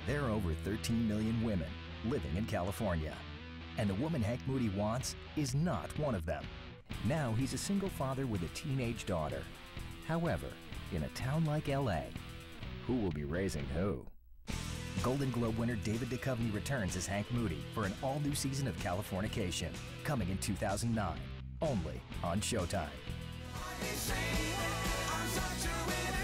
There are over 13 million women living in California, and the woman Hank Moody wants is not one of them. Now he's a single father with a teenage daughter. However, in a town like LA, who will be raising who? Golden Globe winner David Duchovny returns as Hank Moody for an all-new season of Californication, coming in 2009, only on Showtime.